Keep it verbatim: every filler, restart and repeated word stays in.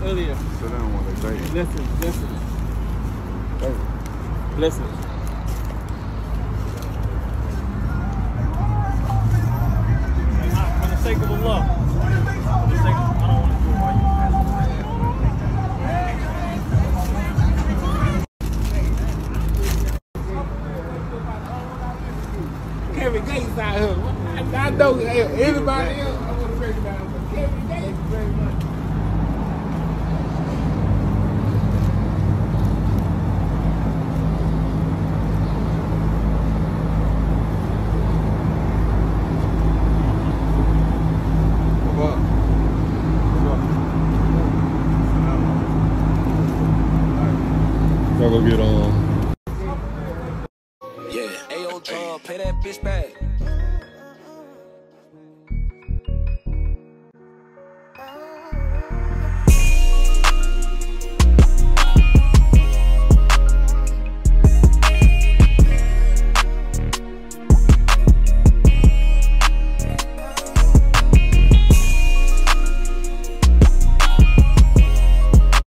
earlier. Sit down while they say it. Blessings, blessings. Hey. Blessings. For the sake of Allah. For the sake of, I don't want to do it while you Kevin Gates out here. I, I know everybody else. I want to recognize him. Kevin Gates. Very much. Y'all go get on. Yeah. Ayo, John, pay that bitch back.